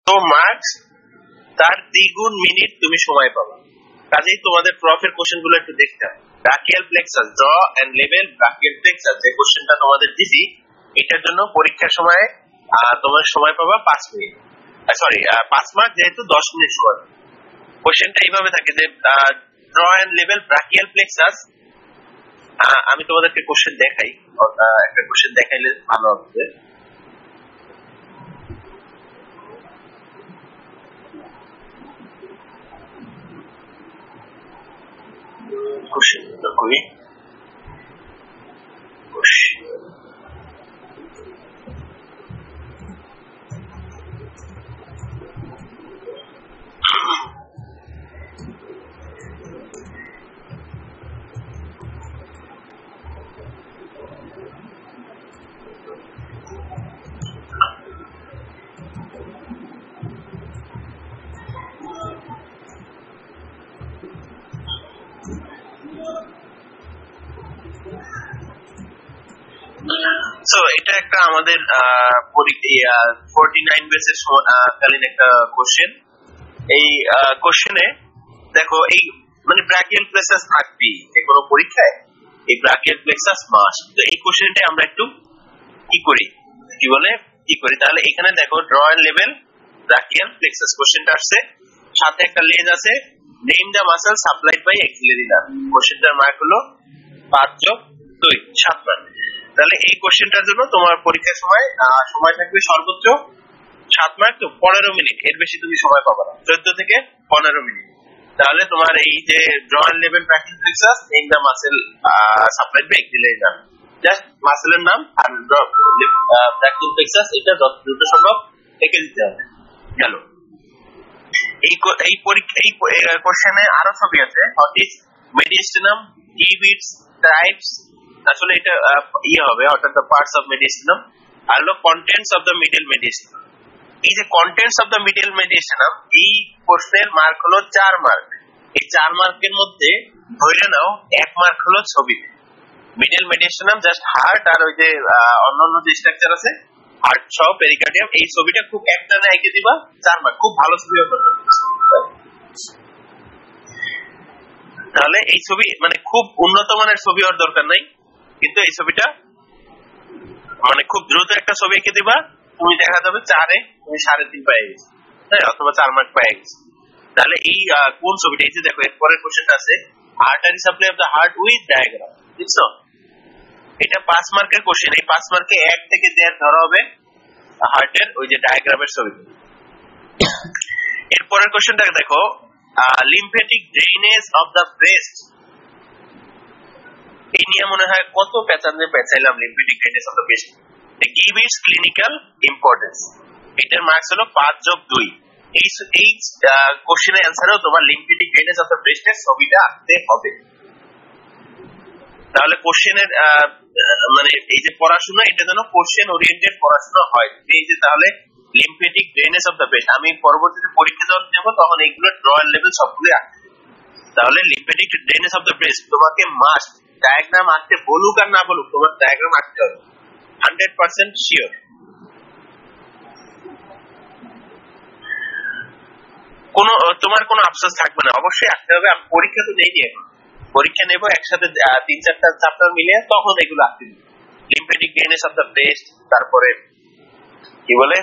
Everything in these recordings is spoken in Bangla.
তো মার্কস তার দ্বিগুণ মিনিট তুমি সময় পাবা। কাজেই তোমাদের প্রফের কোশ্চেন গুলো একটু দেখতে হবে। ব্রাকিয়াল প্লেক্সাস, জ এন্ড লেভেল ব্রাকিয়াল প্লেক্সাস যে কোশ্চেনটা তোমাদের দিছি, এটার জন্য পরীক্ষার সময় তোমার সময় পাবা 5 মিনিট, সরি 5 মার্ক, যেহেতু 10 মিনিট সময়। কোশ্চেনটা এইভাবে থাকে যে ড্র এন্ড লেভেল ব্রাকিয়াল প্লেক্সাস। আমি তোমাদেরকে কোশ্চেন দেখাই, একটা কোশ্চেন দেখাইলে ভালো হবে। কোশ্চেন করি সো এটা একটা আমাদের 49 বেসের কালীন একটা কোশ্চেন। এই কোশ্চেনে দেখো, এই মানে ব্রাকিয়াল প্লেক্সাস থাকবে যে কোনো পরীক্ষায়, এই ব্রাকিয়াল প্লেক্সাস মাস্ট। তো এই কোশ্চেনটা আমরা একটু কি করি তাহলে এখানে দেখো ড্র এন্ড লেভেল ব্রাকিয়াল প্লেক্সাস কোশ্চেনটা আসছে, সাথে একটা লেজ আছে, name the muscle supplied by axillary nerve. কোশ্চেনটার মার্ক হলো 5+2 7 মার্ক। তাহলে এই কোশ্চেনটার জন্য তোমার পরীক্ষার সময় থাকবে সর্বোচ্চ 7 মার্ক, তো 15 মিনিট, এর বেশি তুমি সময় পাবে না, 14 থেকে 15 মিনিট। তাহলে তোমার এই যে ড্র এন্ড লেভেল brachial plexus, name the muscle supplied by axillary nerve, just মাসেলের নাম আর ব্রাকিয়াল প্লেক্সাস, এটা যত সম্ভব লিখে দিতে হবে। গেল। এই কোশ্চেনে আরো ছবি আছে, হোয়াট ইজ মেডিয়াস্টিনাম, টিবিটস, ট্রাইবস। আসলে এটা হবে, অর্থাৎ দ্য পার্টস অফ মেডিয়াস্টিনাম, আর হলো contents of the middle mediastinum. এই যে contents of the middle mediastinum, এই প্রশ্নের মার্ক হলো 4 মার্ক। এই 4 মার্কের মধ্যে ধরে নাও 1 মার্ক হলো ছবিতে। মিডল মেডিয়াস্টিনাম জাস্ট হার্ট আর ওই যে অন্যান্য যে স্ট্রাকচার আছে, হার্ট সহ পেরিকার্ডিয়াম, এই ছবিটা খুব একটানে এঁকে দিবা, 4 মার্ক, খুব ভালো ছবি হবে। তাহলে এই ছবি মানে খুব উন্নত মানের ছবি হওয়ার দরকার নাই, কিন্তু এই ছবিটা মানে খুব দ্রুত একটা ছবি এঁকে দিবা, তুমি দেখা যাবে 4-এ তুমি 3.5 পেয়ে গেছো, হ্যাঁ, অথবা 4 মার্ক পেয়ে গেছো। তাহলে এই কোন ছবিটা, এই যে দেখো এর পরের কোশ্চেনটা আছে, artery supply of the heart with diagram, বুঝছো? এটা 5 মার্কের কোশ্চেন। এই 5 মার্কে 1 থেকে 1.5 ধরা হবে হার্টের ওই যে ডায়াগ্রামের ছবি। এরপরের কোশ্চেনটা দেখো, lymphatic drainage of the breast. এই নিয়ে মনে হয় কত পেঁচাইলাম, lymphatic drainage of the breast. Give its clinical importance. এটার মার্কস হলো 5+2। এই কোশ্চেনের অ্যান্সারেও তোমার লিম্ফেটিক ড্রেনেজ অফ দ্য ব্রেস্টের ছবিটা আঁকতে হবে। তাহলে কোশ্চেনের মানে এই যে পড়াশোনা, এটা যেন কোশ্চেন ওরিয়েন্টেড পড়াশোনা হয়। এই যে তাহলে lymphatic drainage of the breast, আমি পরবর্তীতে পরীক্ষা যখন দেবো তখন এইগুলো ড্র এন্ড লেভেল সবগুলো আঁকতে। তাহলে lymphatic drainage of the breast তোমাকে মাস্ট ডায়াগ্রাম আঁকতে বলুক আর না বলুক, তোমার ডায়াগ্রাম আঁকতে হবে, 100% শিওর। তোমার কোনো আফসোস থাকবে না, অবশ্যই আঁকতে হবে। আমি পরীক্ষা তো নেই, পরীক্ষা নেব একসাথে 3-4টা চ্যাপ্টার মিলিয়ে, তখন এগুলো আঁকতে দিই। Lymphatic drainage of the breast, তারপরে কি বলে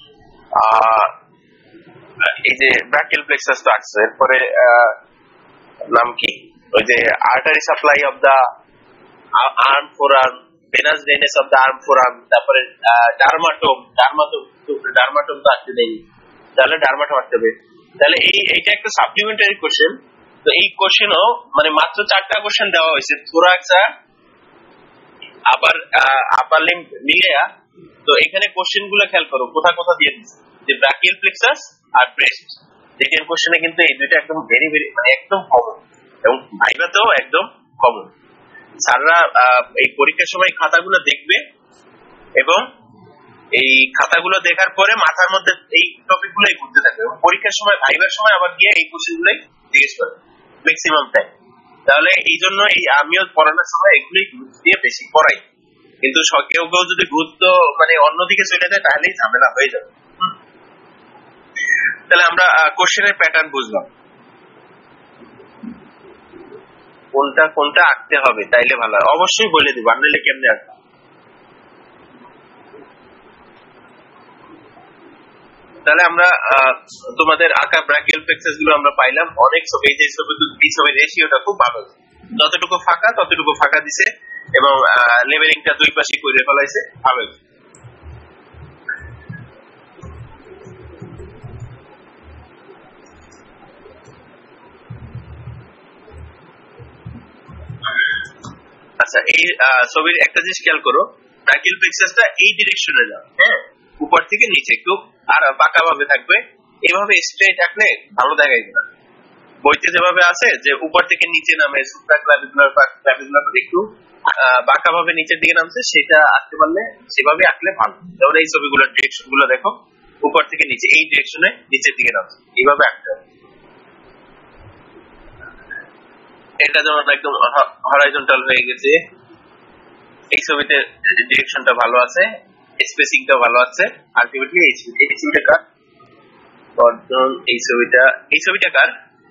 এই যে ব্রাকিয়াল প্লেক্সাস তো আসছে, এরপরে নাম কি, ওই যে artery supply of the arm forearm, venous drainage of the arm forearm, তারপরে ডার্মাটোম তো আসতে দেয়নি, তাহলে ডার্মাটোম আসতে হবে। তাহলে এইটা একটা সাপ্লিমেন্টারি কোশ্চেন। তো এই কোশ্চেনও মানে মাত্র 4টা কোশ্চেন দেওয়া হয়েছে, থোরাক্স আপার লিম্ব মিলিয়া। তো এখানে কোশ্চেন গুলো খেয়াল করো, কোথা দিয়ে দিচ্ছে, যে ব্রাকিয়াল প্লেক্সাস আর ব্রেস্ট। রিটেন কোশ্চেনে কিন্তু এই দুইটা একদম ভেরি মানে একদম কমন, এবং ভাইভাতেও একদম কমন। স্যাররা এই পরীক্ষার সময় খাতাগুলো দেখবে, এবং এই খাতাগুলো দেখার পরে মাথার মধ্যে এই টপিক গুলোই ঘুরতে থাকবে, এবং পরীক্ষার সময় ভাইভার সময় আবার গিয়ে এই কোশ্চেন গুলোই জিজ্ঞেস করবে ম্যাক্সিমাম টাইম। তাহলে এই জন্য আমিও পড়ানোর সময় এগুলোই গুরুত্ব দিয়ে বেশি পড়াই, কিন্তু কেউ যদি গুরুত্ব মানে অন্যদিকে চলে যায় তাহলেই ঝামেলা হয়ে যাবে। তাহলে আমরা কোশ্চেনের প্যাটার্ন বুঝলাম, কোনটা কোনটা আঁকতে হবে, তাইলে ভালো হয়। অবশ্যই বলে দিব, আর নাহলে কেমনে আঁকবো। তাহলে আমরা তোমাদের আঁকা ব্রাকিয়াল প্লেক্সাস গুলো আমরা পাইলাম। অনেক ছবি, এই ছবির রেশিওটা খুব ভালো, যতটুকু ফাঁকা ততটুকু ফাঁকা দিছে এবং লেভেলিংটা দুই পাশে করে ফেলাইছে, ভালো। আচ্ছা, এই ছবির একটা জিনিস খেয়াল করো, ব্রাকিয়াল প্লেক্সাসটা এই ডিরেকশনে না, হ্যাঁ, উপর থেকে নিচে একটু আর বাঁকা ভাবে থাকবে। এভাবে স্ট্রেট আঁকলে ভালো দেখায় না। বইতে যেভাবে আছে যে উপর থেকে নিচে নামে সুপ্রাক্লাভিকুলার একটু বাঁকা ভাবে নিচের দিকে নামছে, সেটা আঁকতে পারলে সেভাবে আঁকলে ভালো। যেমন এই ছবিগুলোর ডিরেকশন গুলো দেখো, উপর থেকে নিচে এই ডিরেকশনে নিচের দিকে নামছে, এইভাবে আঁকতে হবে। এটা যেমন একদম হরাইজন্টাল হয়ে গেছে। এই ছবিতে ডিরেকশনটা ভালো আছে, স্পেসিংটা ভালো আছে। আলটিমেটলি এই ছবিটা কার? এই ছবিটা কার?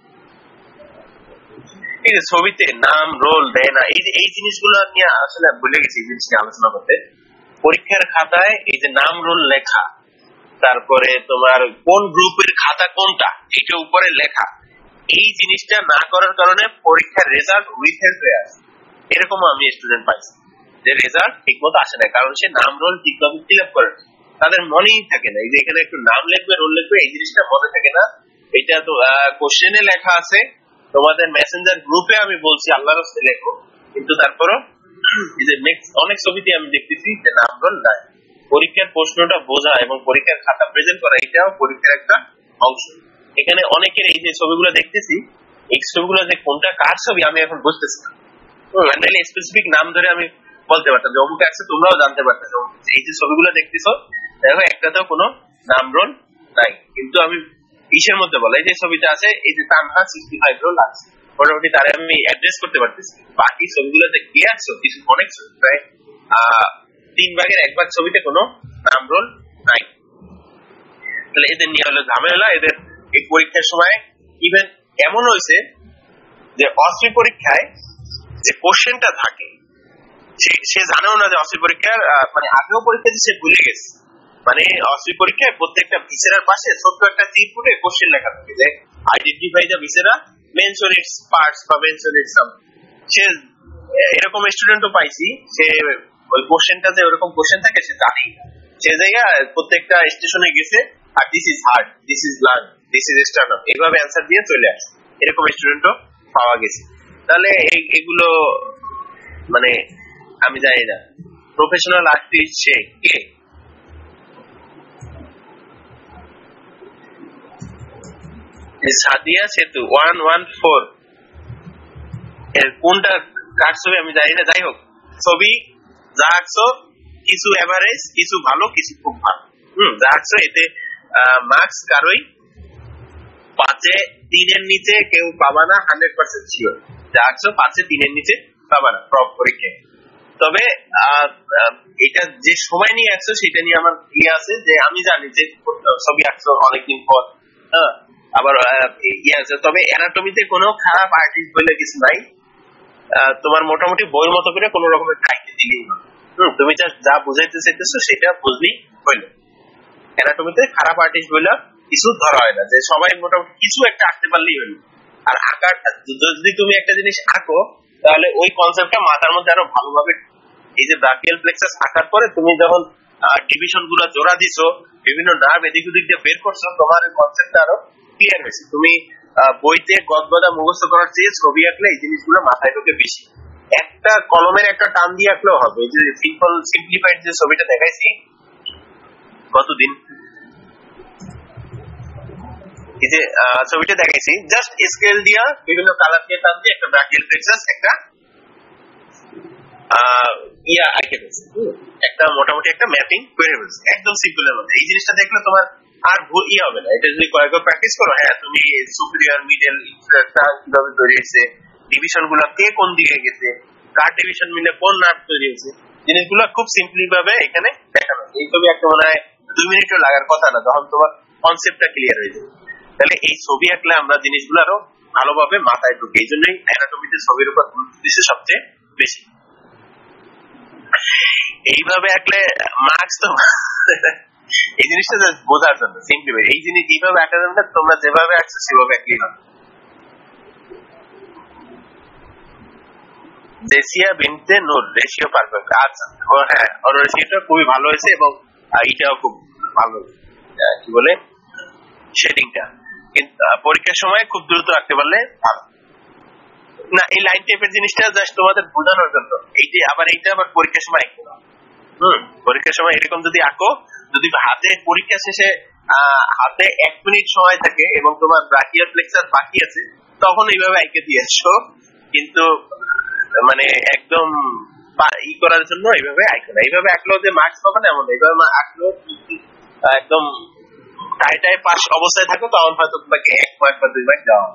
এই যে ছবিতে নাম রোল দেয় না, এই জিনিসগুলো নিয়ে আসলে ভুলে গেছি এই জিনিসটা আলোচনা করতে। পরীক্ষার খাতায় এই যে নাম রোল লেখা, তারপরে তোমার কোন গ্রুপের খাতা কোনটা, এটা উপরে লেখা, এই জিনিসটা না করার কারণে পরীক্ষার রেজাল্ট উইথহেল্ড হয়ে আসে। এরকম আমি স্টুডেন্ট পাইছি যে রেজাল্ট ঠিক মতো আসে না, কারণ সে নাম রোল ঠিকভাবে ফিল আপ করে, তাদের মনেই থাকে না। এই যে এখানে একটু নাম লিখবে, রোল লিখবে, এই জিনিসটা মনে থাকে না। এটা তো কোশ্চেনে লেখা আছে, তোমাদের মেসেঞ্জার গ্রুপে আমি বলছি আল্লাহর রাস্তে লেখো, কিন্তু তারপরও এই যে অনেক ছবিতে আমি দেখতেছি যে নাম রোল নাই। পরীক্ষার প্রশ্নটা বোঝা এবং পরীক্ষার খাতা প্রেজেন্ট করা, এটাও পরীক্ষার একটা অংশ। এখানে অনেকের এই যে ছবিগুলো দেখতেছি, এই ছবিগুলো যে কোনটা কার ছবি আমি এখন বুঝতেছি না। স্পেসিফিক নাম ধরে আমি বলতে পারতাম যে অমুক আছে, তোমরাও জানতে পারতাম এই যে ছবিগুলো দেখতেছো দেখো একটাতেও কোনো নাম রোল নাই। কিন্তু আমি ইসের মধ্যে বলা, এই যে ছবিটা আছে, এই যে তানহা 65 রোল আছে, মোটামুটি তারে আমি অ্যাড্রেস করতে পারতেছি। বাকি ছবিগুলোতে কি আছে, কিছু অনেক ছবি প্রায় 3/1 ছবিতে কোনো নাম রোল নাই। তাহলে এদের নিয়ে হলো ঝামেলা। এদের এই পরীক্ষার সময় ইভেন এমন হয়েছে যে অস্ত্রী পরীক্ষায় যে কোশ্চেনটা থাকে সে জানেও না যে অস্ত্রী পরীক্ষার মানে আগেও পরীক্ষা দিয়ে সে ভুলে গেছে। মানে অস্ত্রী পরীক্ষায় প্রত্যেকটা ভিসেরার পাশে ছোট্ট একটা তীর করে কোশ্চেন লেখা থাকে যে identify the viscera, mention its parts বা মেনশন ইটস সাম। সে এরকম স্টুডেন্টও পাইছি, সে ওই কোশ্চেনটা যে ওরকম কোশ্চেন থাকে সে জানেই না। সে জায়গায় প্রত্যেকটা স্টেশনে গেছে আর this is heart, this is lung, this is sternum, এইভাবে অ্যান্সার দিয়ে চলে আসে। এরকম স্টুডেন্টও পাওয়া গেছে। তাহলে এগুলো মানে আমি জানি না প্রফেশনাল আর্টিস্ট সে কে। সাদিয়া সেতু 114 এর কোনটা কার ছবি আমি জানি না। যাই হোক, ছবি যা আঁকছো কিছু এভারেজ, কিছু ভালো, কিছু খুব ভালো। যা আঁকছো এতে মার্কস কারোই 5-3 নিচে কেউ পাবা না, 100% শিওর। যা আঁকছো 5-3 নিচে পাবা না প্রব পরীক্ষায়। তবে এটা যে সময় নিয়ে আঁকছো সেটা নিয়ে আমার ইয়ে আছে যে আমি জানি যে ছবি আঁকছো অনেকদিন পর, আবার ইয়ে আছে। তবে অ্যানাটমিতে কোনো খারাপ আর্টিস্ট বলে কিছু নাই। তোমার মোটামুটি বই মতো করে কোনো রকমের খাইতে দিলেই না। তুমি যা বুঝাইতে চাইতেছো সেটা বুঝলেই হইল। অ্যানাটমিতে খারাপ আর্টিস্ট বলে কিছু ধরা হয় না, যে সবাই মোটামুটি কিছু একটা আঁকতে পারলেই হইল। আর আঁকার যদি তুমি একটা জিনিস আঁকো তাহলে ওই কনসেপ্টটা মাথার মধ্যে আরো ভালোভাবে, এই যে ব্রাকিয়াল প্লেক্সাস আঁকার পরে তুমি যখন ডিভিশন গুলো জোড়া দিছো, বিভিন্ন নার্ভ এদিক ওদিক দিয়ে বের করছো, তোমার কনসেপ্টটা আরো ক্লিয়ার হয়েছে। তুমি বইতে গদগদা মুখস্থ করার চেয়ে ছবি আঁকলে এই জিনিসগুলো মাথায় ঢোকে বেশি। একটা কলমের একটা টান দিয়ে আঁকলেও হবে। এই যে সিম্পলিফাইড যে ছবিটা দেখাইছি কতদিন, এই যে ছবিটা দেখাইছি, জাস্ট স্কেল দিয়া বিভিন্ন কালার দিয়ে টান দিয়ে একটা ব্রাকিয়াল প্লেক্সাস একটা আঁকে ফেলছে, একটা মোটামুটি একটা ম্যাপিং করে ফেলছে একদম সিম্পলের মধ্যে। এই জিনিসটা দেখলে তোমার আর ভুলই হবে না। এটা যদি কয়েকবার প্র্যাকটিস করো, হ্যাঁ তুমি সুপিরিয়র, মিডল, ইনফেরিয়র কিভাবে তৈরি হয়েছে, ডিভিশন গুলা কে কোন দিকে গেছে, কার ডিভিশন মিলে কোন নার্ভ তৈরি হয়েছে, জিনিসগুলো খুব সিম্পলি ভাবে এখানে দেখানো। এই ছবি একটা মনে হয় 2 মিনিটও লাগার কথা না, যখন তোমার কনসেপ্টটা ক্লিয়ার হয়ে যাবে। তাহলে এই ছবি আঁকলে আমরা জিনিসগুলো আরো ভালোভাবে মাথায় ঢুকে, এই জন্যই অ্যানাটমিতে ছবির উপর গুরুত্ব দিচ্ছে সবচেয়ে বেশি। এইভাবে আঁকলে মার্কস তো এই জিনিসটা বোঝার জন্য সিম্পলি এই জিনিস এইভাবে আঁকা যাবে না, তোমরা যেভাবে আঁকছো সেভাবে আঁকলেই হবে। জেসিয়া বিনতে নূর রেশিও পারফেক্ট। আচ্ছা, ও হ্যাঁ, ওর রেশিওটা খুবই ভালো হয়েছে এবং এইটাও খুব ভালো, কি বলে শেডিংটা, কিন্তু পরীক্ষার সময় খুব দ্রুত আঁকতে পারলে ভালো। না, এই লাইন টাইপের জিনিসটা জাস্ট তোমাদের বোঝানোর জন্য, এই যে আবার এইটা আবার পরীক্ষার সময় আঁকতে হবে। পরীক্ষার সময় এরকম যদি আঁকো, যদি হাতে পরীক্ষা শেষে হাতে 1 মিনিট সময় থাকে এবং তোমার ব্রাকিয়াল প্লেক্সাস বাকি আছে, তখন এইভাবে আঁকে দিয়ে আসো। কিন্তু মানে একদম ই করার জন্য এইভাবে আঁকো না। এইভাবে আঁকলেও যে মার্কস পাবে না এমন, এইভাবে আঁকলেও একদম টাই পাস অবস্থায় থাকো, তখন হয়তো তোমাকে 1 মার্ক বা 2 মার্ক দেওয়া।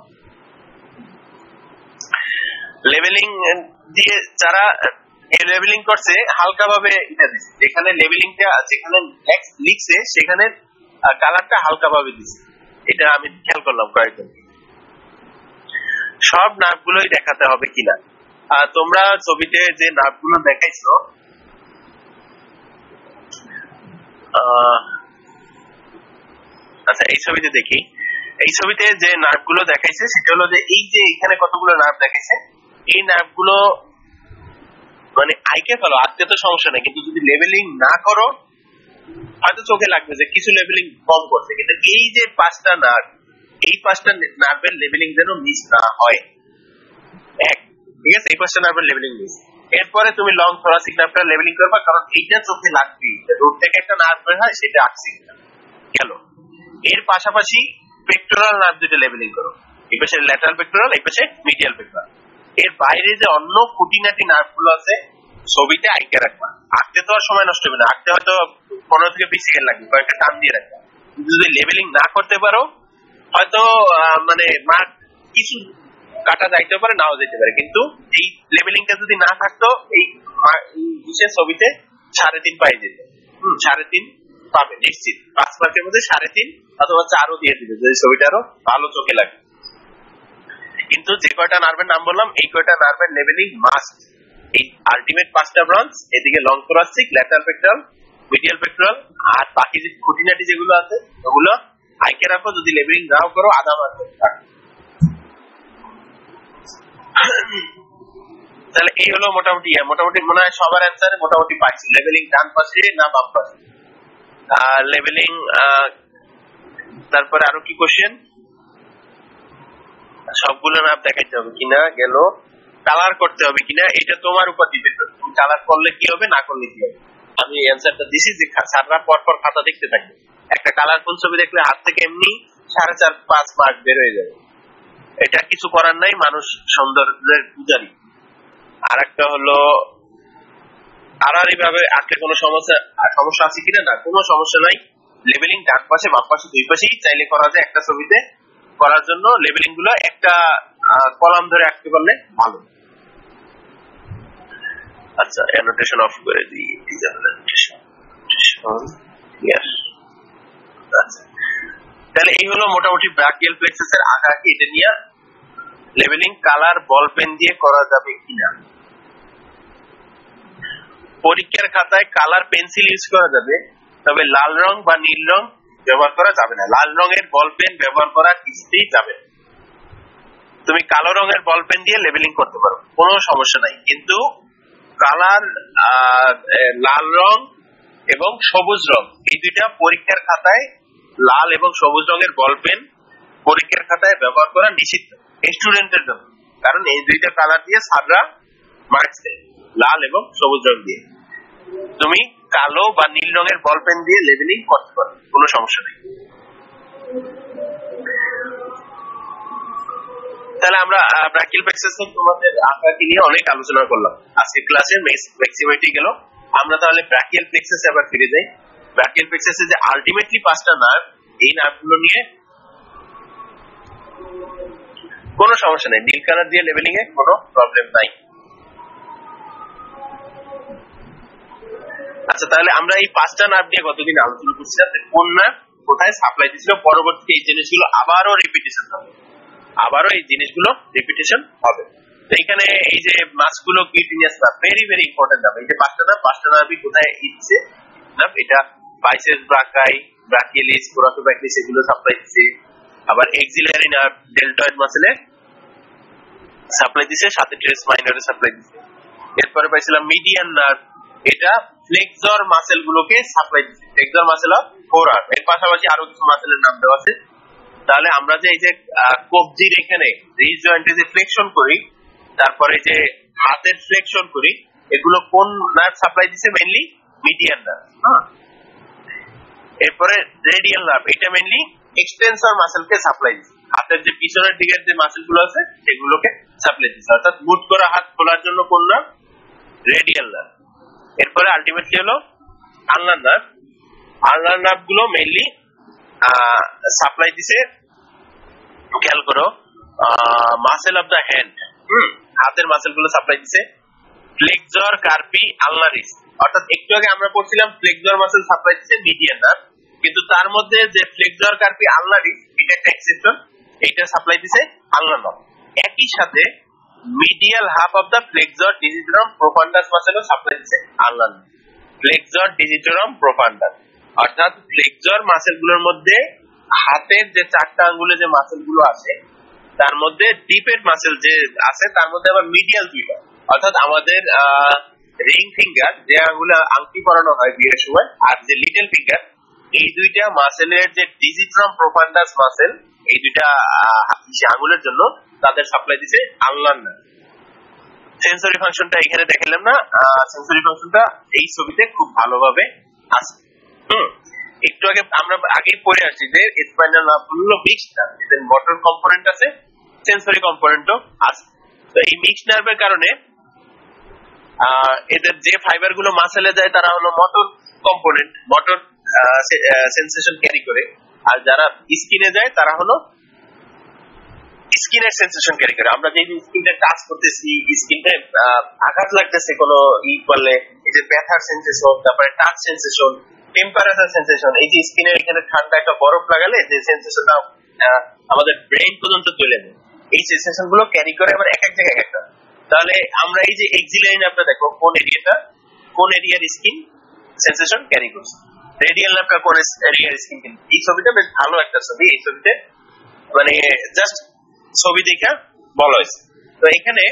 লেভেলিং দিয়ে যারা লেভেলিং করছে হালকা ভাবে এটা দিচ্ছে, যেখানে লেভেলিংটা যেখানে লিখছে সেখানে কালারটা হালকা ভাবে দিচ্ছে, এটা আমি খেয়াল করলাম কয়েকজন। সব নার্ভগুলোই দেখাতে হবে কিনা, তোমরা ছবিতে যে নার্ভগুলো দেখাইছো, আচ্ছা এই ছবিতে দেখি, এই ছবিতে যে নার্ভগুলো দেখাইছে সেটা হলো যে এই যে এখানে কতগুলো নার্ভ দেখাইছে, এই নার্ভগুলো মানে আইকে ফেলো, আজকে তো সমস্যা নেই, কিন্তু যদি লেভেলিং না করো হয়তো চোখে লাগবে যে কিছু লেভেলিং কম করছে, কিন্তু এই যে 5টা নার্ভ, এই 5টা নার্ভের লেভেলিং যেন মিস না হয়। ঠিক আছে, এই 5টা নার্ভের লেভেলিং মিস। এরপরে তুমি লং থোরাসিক নার্ভটা লেভেলিং করবা, কারণ এইটা চোখে লাগবে, রোড থেকে একটা নার্ভ বের হয় সেটা আঁকছি গেল। এর পাশাপাশি পেক্টোরাল নার্ভ দুটো লেভেলিং করো, এই পাশে ল্যাটারাল পেক্টোরাল, এই পাশে মিডিয়াল পেক্টোরাল। এর বাইরে যে অন্য খুঁটিনাটি নার্ভ গুলো আছে ছবিতে আঁকে রাখবা। আঁকতে তো আর সময় নষ্ট হবে না, আঁকতে হয়তো 15 থেকে 20 সেকেন্ড লাগবে, কয়েকটা টান দিয়ে রাখবা। যদি লেভেলিং না করতে পারো হয়তো মানে মার্ক কিছু কাটা যাইতে পারে, নাও যেতে পারে, কিন্তু এই লেভেলিংটা যদি না থাকতো এই বিশেষ ছবিতে 3.5 পাই যেত। 3.5 পাবে নিশ্চিত, 5 মার্কের মধ্যে 3.5 অথবা 4ও দিয়ে দিবে যদি ছবিটা আরো ভালো চোখে লাগে। কিন্তু যে কয়টা নার্ভের নাম বললাম, এই কয়টা নার্ভের লেভেলিং মাস্ট। এই আলটিমেট 5টা ব্রাঞ্চ, এদিকে long thoracic, lateral pectoral, medial pectoral, আর বাকি যে খুঁটিনাটি যেগুলো আছে ওগুলো আইকে রাখো। যদি লেভেলিং নাও করো আধা মার্ক থাকবে। তাহলে এই হলো মোটামুটি মনে হয় সবার অ্যান্সারে মোটামুটি পাইছি। লেভেলিং ডান পাশে না বাম পাশে, লেভেলিং। তারপরে আরো কি কোশ্চেন, সবগুলো নাম দেখাইতে হবে কিনা গেল, কালার করতে হবে কিনা এটা তোমার উপর ডিপেন্ড করে, তুমি কালার করলে কি হবে না করলে কি হবে। আমি অ্যান্সারটা দিছি যে স্যাররা পরপর খাতা দেখতে থাকবে, একটা কালারফুল ছবি দেখলে হাত থেকে এমনি 4.5-5 মার্ক বের হয়ে যাবে। এটা কিছু করার নাই, মানুষ সৌন্দর্যের পূজারী। আর একটা হলো আড়াআড়িভাবে আঁকলে কোনো সমস্যা আছে কিনা, না কোনো সমস্যা নাই। লেভেলিং ডান পাশে বাম পাশে দুই পাশেই চাইলে করা যায়। একটা ছবিতে করার জন্য লেভেলিং গুলো একটা কলাম ধরে আঁকতে পারলে ভালো। আচ্ছা, অ্যানোটেশন অফ করে দিই। তাহলে এই হলো মোটামুটি ব্রাকিয়াল প্লেক্সাসের আঁকাআঁকি। এটা নিয়ে লেভেলিং কালার বল পেন দিয়ে করা যাবে কিনা, পরীক্ষার খাতায় কালার পেন্সিল ইউজ করা যাবে, তবে লাল রং বা নীল রং ব্যবহার করা যাবে না। লাল রঙের বল পেন ব্যবহার করা কিছুতেই যাবে না। তুমি কালো রঙের বল পেন দিয়ে লেভেলিং করতে পারো, কোনো সমস্যা নাই, কিন্তু কালার লাল রং এবং সবুজ রং এই দুইটা পরীক্ষার খাতায়, লাল এবং সবুজ রঙের বল পেন পরীক্ষার খাতায় ব্যবহার করা নিষিদ্ধ স্টুডেন্টের জন্য, কারণ এই দুইটা কালার দিয়ে স্যাররা মার্কস দেয়, লাল এবং সবুজ রং দিয়ে। তুমি কালো বা নীল রঙের বল পেন দিয়ে লেভেলিং করতে পারো, কোনো সমস্যা নেই। তাহলে আমরা ব্রাকিয়াল প্লেক্সাসে তোমাদের আঁকাআঁকি নিয়ে অনেক আলোচনা করলাম আজকে ক্লাসে, ম্যাক্সিমাইটি গেল। আমরা তাহলে ব্রাকিয়াল প্লেক্সাসে আবার ফিরে যাই। ব্রাকিয়াল প্লেক্সাসে যে আলটিমেটলি 5টা নার্ভ, এই নার্ভগুলো নিয়ে কোনো সমস্যা নেই, নীল কালার দিয়ে লেভেলিং এ কোনো প্রবলেম নাই। আচ্ছা, তাহলে আমরা এই 5টা নার্ভ নিয়ে কতদিন আলোচনা করছিলাম, কোন নার্ভ কোথায় সাপ্লাই দিছিল, পরবর্তীতে এই জিনিসগুলো আবারও রিপিটেশন হবে, আবারও এই জিনিসগুলো রিপিটেশন হবে। তো এখানে এই যে মাছগুলো cutaneous nerve, very very important nerve. এই যে পাঁচটা নার্ভই কোথায় দিচ্ছে নার্ভ, এটা বাইসেপস ব্রাকাই, ব্রাকিয়ালিস, কোরাকোব্যাকলিস এগুলো সাপ্লাই দিচ্ছে। আবার এক্সিলারি নার্ভ ডেল্টয়েড মাসেলে সাপ্লাই দিচ্ছে, সাথে ট্রেস মাইনরে সাপ্লাই দিচ্ছে। এরপরে পাইছিলাম মিডিয়ান নার্ভ, এটা ফ্লেক্সর মাসেল গুলোকে সাপ্লাই দিচ্ছে, ফ্লেক্সর মাসেল অফ ফোরআর্ম। এর পাশাপাশি আরো কিছু মাসেলের নাম দেওয়া আছে। তাহলে আমরা যে এই যে কবজির এখানে রিজ জয়েন্টে যে ফ্লেকশন করি, তারপরে যে হাতের ফ্লেকশন করি, এগুলো কোন নার্ভ সাপ্লাই দিচ্ছে? Mainly median nerve. এরপরে রেডিয়াল নার্ভ, এটা মেইনলি এক্সটেনসর মাসেলকে সাপ্লাই দিচ্ছে, হাতের যে পিছনের দিকের যে মাসেল গুলো আছে সেগুলোকে সাপ্লাই দিচ্ছে। অর্থাৎ মুভ করা হাত খোলার জন্য কোন নার্ভ? Radial nerve. এরপরে আলটিমেটলি হলো আলনার নার্ভ। আলনার নার্ভ গুলো মেইনলি সাপ্লাই দিছে, খেয়াল করো, মাসেল অফ দা হ্যান্ড, হাতের মাসেল গুলো সাপ্লাই দিছে ফ্লেক্সর কার্পি আলনারিস। অর্থাৎ একটু আগে আমরা পড়ছিলাম ফ্লেক্সর মাসেল সাপ্লাই দিচ্ছে মিডিয়ান নার্ভ, কিন্তু তার মধ্যে যে ফ্লেক্সর কার্পি আলনারিস এটা একটা এক্সেপশন, এটা সাপ্লাই দিছে আলনার নার্ভ। একই সাথে medial half of the flexor digitorum profundus মাসেলও সাপ্লাই দিচ্ছে ulnar nerve. Flexor digitorum profundus অর্থাৎ ফ্লেক্সর মাসেল গুলোর মধ্যে হাতের যে চারটা আঙ্গুলে যে মাসেল গুলো আছে তার মধ্যে ডিপের মাসেল যে আছে তার মধ্যে আবার মিডিয়াল দুইটা, অর্থাৎ আমাদের রিং ফিঙ্গার যে আঙ্গুলে আংটি পরানো হয় বিয়ের সময়, আর যে লিটল ফিঙ্গার, এই দুইটা মাসেলের যে ডিজিটারাম প্রোফান্ডাস মাসেল, এই দুইটা আঙ্গুলের জন্য তাদের সাপ্লাই দিছে আলনার নার্ভ। সেন্সরি ফাংশনটা এখানে দেখালাম না, সেন্সরি ফাংশনটা এই ছবিতে খুব ভালোভাবে আছে। একটু আগে আমরা আগেই পড়ে আসছি যে স্পাইনাল নার্ভ গুলো মিক্সড নার্ভ, এদের মোটর কম্পোনেন্ট আছে, সেন্সরি কম্পোনেন্টও আছে। তো এই মিক্সড নার্ভের কারণে এদের যে ফাইবার গুলো মাসেলে যায় তারা হলো motor component, motor sensation carry করে, আর যারা স্কিনে যায় তারা হলো স্কিনের সেন্সেশন ক্যারি করে। আমরা যে স্কিনটা টাচ করতেছি, স্কিনটা আঘাত লাগতেছে কোনো করলে, এই যে ব্যথার সেন্সেশন, তারপরে টাচ সেন্সেশন, টেম্পারেচার সেন্সেশন, এই যে স্কিনের এখানে ঠান্ডা একটা বরফ লাগালে যে সেন্সেশনটা আমাদের ব্রেইন পর্যন্ত চলে যায়, এই সেন্সেশন গুলো ক্যারি করে আবার এক এক জায়গায় একটা। তাহলে আমরা এই যে এক্সিলারি নার্ভটা দেখো কোন এরিয়াটা, কোন এরিয়ার স্কিন সেন্সেশন ক্যারি করছে, রেডিয়াল নার্ভটা কোন এরিয়ার স্কিন। এই ছবিটা বেশ ভালো একটা ছবি, এই ছবিতে মানে জাস্ট ছবি দেখা বলা হয়েছে। তো এখানে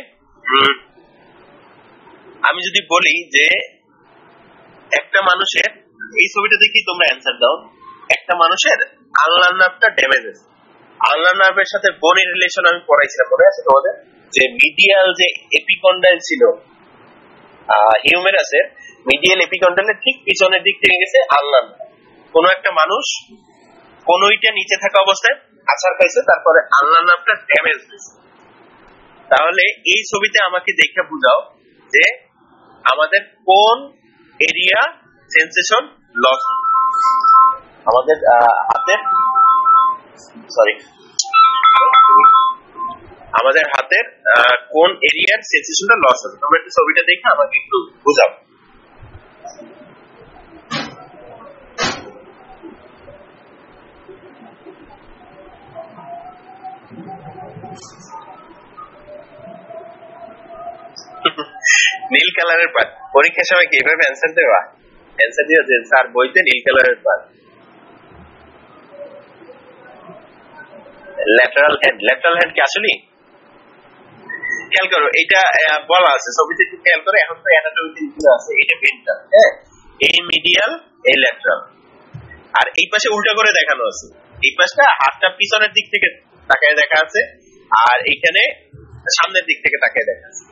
আমি যদি বলি যে একটা মানুষের, এই ছবিটা দেখি তোমরা অ্যান্সার দাও, একটা মানুষের আলনার নার্ভটা ড্যামেজ আছে, আলনার নার্ভের সাথে বোনের রিলেশন আমি পড়াইছিলাম, মনে আছে তোমাদের? যে মিডিয়াল যে এপিকন্ডাইল ছিল হিউমেরাসের, মিডিয়াল এপিকন্ডাইলের ঠিক পিছনের দিক থেকে গেছে আলনার নার্ভ। কোন একটা মানুষ কোনইটা নিচে থাকা অবস্থায় আছাড় খাইছে, তারপরে আলনার নার্ভটা ড্যামেজ হয়েছে। তাহলে এই ছবিতে আমাকে দেখে বুঝাও যে আমাদের কোন এরিয়া সেন্সেশন লস, আমাদের হাতের আমাদের হাতের কোন এরিয়ার সেন্সেশনটা লস হবে। তোমরা একটু ছবিটা দেখে আমাকে একটু বুঝাও। নীল কালারের পার্ট, পরীক্ষার সময় কিভাবে অ্যান্সার দেওয়া? অ্যান্সার দিয়ে যে স্যার বইতে নীল কালারের part. Lateral hand, lateral hand কি আসলে? খেয়াল করো এটা বলা আছে ছবিতে, একটু খেয়াল করো। এখন তো অ্যানাটমিতে লিখে আছে এটা ভেন্ট্রাল, হ্যাঁ, এই মিডিয়াল, এই ল্যাটারাল, আর এই পাশে উল্টা করে দেখানো আছে। এই পাশটা হাতটা পিছনের দিক থেকে তাকায় দেখা আছে, আর এইখানে সামনের দিক থেকে তাকায় দেখা আছে।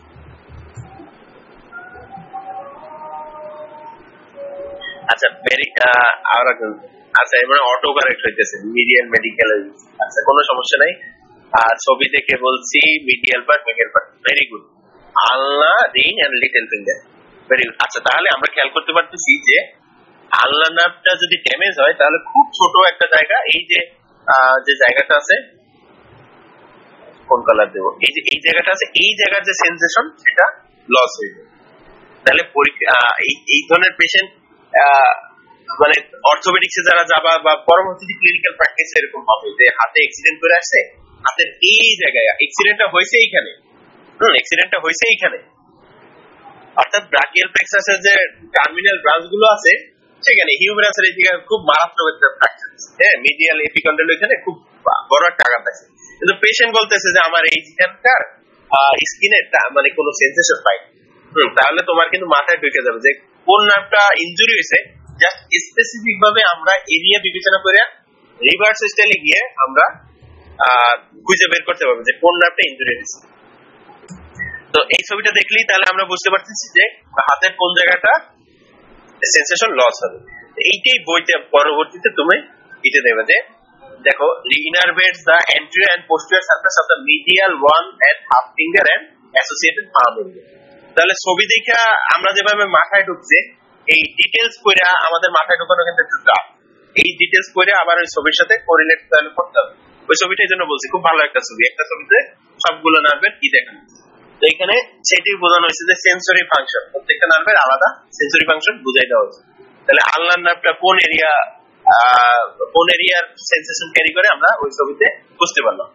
আচ্ছা আচ্ছা, এবার অটো কারেক্ট হইতেছে, মিডিয়াল মেডিকেল। আচ্ছা, কোনো সমস্যা নাই। আর ছবি দেখে বলছি medial part, medial part, very good. Ulna, ring and little finger, very good. আচ্ছা, তাহলে আমরা খেয়াল করতে পারতেছি যে আলনা নার্ভটা যদি ড্যামেজ হয় তাহলে খুব ছোট একটা জায়গা, এই যে জায়গাটা আছে, কোন কালার দেবো, এই যে এই জায়গাটা আছে, এই জায়গার যে সেন্সেশন সেটা লস হয়ে যায়। তাহলে এই ধরনের পেশেন্ট মানে অর্থোপেডিক্সে যারা যাবা বা পরবর্তীতে ক্লিনিক্যাল প্র্যাকটিস এরকম হবে যে হাতে অ্যাক্সিডেন্ট করে আসছে, হাতের এই জায়গায় অ্যাক্সিডেন্টটা হয়েছে এইখানে, অ্যাক্সিডেন্টটা হয়েছে এইখানে, অর্থাৎ ব্রাকিয়াল প্লেক্সাসের যে টার্মিনাল ব্রাঞ্চ গুলো আছে সেখানে হিউমেরাসের এই জায়গায় খুব মারাত্মক একটা ফ্র্যাকচার, হ্যাঁ মিডিয়াল এপিকন্ডাইল এখানে খুব বড় একটা আঘাত আছে, কিন্তু পেশেন্ট বলতেছে যে আমার এইখানকার স্কিনে মানে কোনো সেন্সেশন পাই, তাহলে তোমার কিন্তু মাথায় ঢুকে যাবে যে কোন নার্ভটা ইনজুরি হয়েছে। জাস্ট স্পেসিফিক ভাবে আমরা এরিয়া বিবেচনা করে রিভার্স স্টাইলে গিয়ে আমরা খুঁজে বের করতে পারবো যে কোন নার্ভটা ইনজুরি হয়েছে। তো এই ছবিটা দেখলেই তাহলে আমরা বুঝতে পারতেছি যে হাতের কোন জায়গাটা সেন্সেশন লস হবে। এইটাই বইতে পরবর্তীতে তুমি এটা দেবে যে দেখো innervates the anterior and posterior surface of the medial one and half finger and associated palm finger। তাহলে ছবি দেখা আমরা যেভাবে মাথায় ঢুকছে এই ডিটেইলস কইরা আমাদের মাথায় ঢোকানো কিন্তু একটু টাফ, এই ডিটেইলস কইরা আবার ওই ছবির সাথে কোরিলেট তাহলে করতে হবে। ওই ছবিটার জন্য বলছি খুব ভালো একটা ছবি, একটা ছবিতে সবগুলো নার্ভের কি দেখানো। তো এখানে সেটি বোঝানো হয়েছে যে সেন্সরি ফাংশন, প্রত্যেকটা নার্ভের আলাদা সেন্সরি ফাংশন বুঝাই দেওয়া হয়েছে। তাহলে আলনার নার্ভটা কোন এরিয়ার সেন্সেশন ক্যারি করে আমরা ওই ছবিতে বুঝতে পারলাম।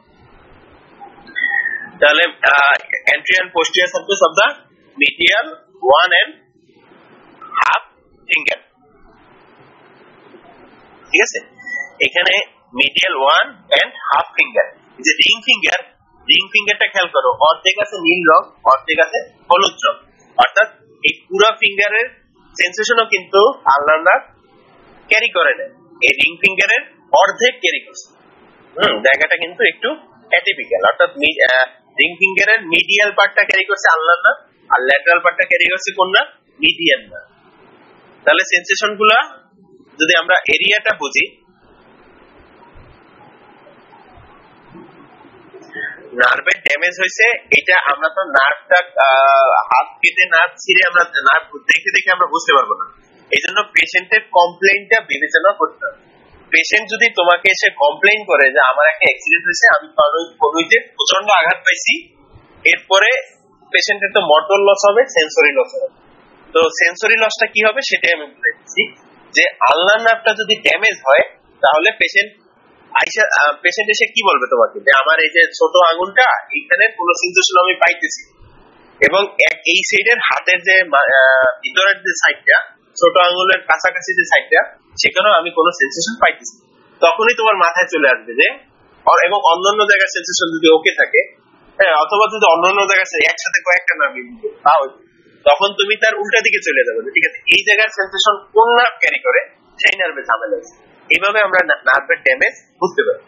তাহলে anterior and posterior surface of the medial one and half finger, ঠিক আছে। এখানে medial one and half finger, যে রিং ফিঙ্গারটা খেয়াল করো, অর্ধেক আছে নীল রং, অর্ধেক আছে হলুদ রং, অর্থাৎ এই পুরো ফিঙ্গারের সেন্সেশনও কিন্তু আলনার ক্যারি করে না, এই রিং ফিঙ্গারের অর্ধেক ক্যারি করছে। জায়গাটা কিন্তু একটু অ্যাটিপিক্যাল, অর্থাৎ রিং ফিঙ্গারের মিডিয়াল পার্টটা ক্যারি করছে আলনার না, আর ল্যাটারাল পার্টটা ক্যারি করছে কোন না, মিডিয়াল না। তাহলে সেন্সেশন গুলা যদি আমরা এরিয়াটা বুঝি, নার্ভের ড্যামেজ হয়েছে, এটা আমরা তো নার্ভটা হাত কেটে নার্ভ ছিঁড়ে আমরা নার্ভ দেখে আমরা বুঝতে পারবো না। এই জন্য পেশেন্টের কমপ্লেইনটা বিবেচনা করতে হবে। পেশেন্ট যদি তোমাকে এসে কমপ্লেইন করে যে আমার একটা অ্যাক্সিডেন্ট হয়েছে, আমি কনুইতে প্রচন্ড আঘাত পাইছি, এরপরে পেশেন্টের তো মোটর লস হবে, সেন্সরি লস হবে। তো সেন্সরি লসটা কি হবে সেটাই আমি বলে দিচ্ছি যে আলনার নার্ভটা যদি ড্যামেজ হয় তাহলে পেশেন্ট এসে কি বলবে তোমাকে যে আমার এই যে ছোট আঙুলটা এইখানে কোনো সেন্সেশন আমি পাইতেছি, এবং এই সাইডের হাতের যে ভিতরের যে সাইডটা ছোট আঙুলের কাছাকাছি যে সাইডটা সেখানেও আমি কোনো সেন্সেশন পাইতেছি। তখনই তোমার মাথায় চলে আসবে যে, এবং অন্যান্য জায়গার সেন্সেশন যদি ওকে থাকে, হ্যাঁ, অথবা যদি অন্যান্য জায়গায় একসাথে কয়েকটা নার্ভ তাও, তখন তুমি তার উল্টা দিকে চলে যাবে, ঠিক আছে এই জায়গার সেন্সেশন কোন নার্ভ ক্যারি করে সেই নার্ভে ঝামেলা আছে। এইভাবে আমরা নার্ভের ড্যামেজ বুঝতে পারি।